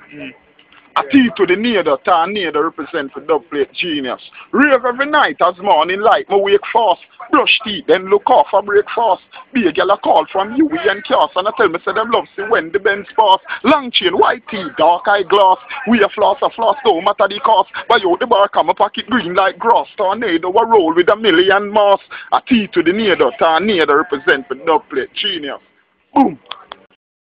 A T to the neither, tornado represent for dub plate genius. Rave every night as morning light, me wake fast. Brush teeth, then look off for breakfast. Be a girl a call from you and Cass, and I tell me say them love see when the Benz pass. Long chain, white teeth, dark eye glass. We a floss, don't matter the cost. Buy out the bar, come a pocket green like grass. Tornado a roll with a million mass. A T to the neither, tornado represent for dub plate genius. Boom.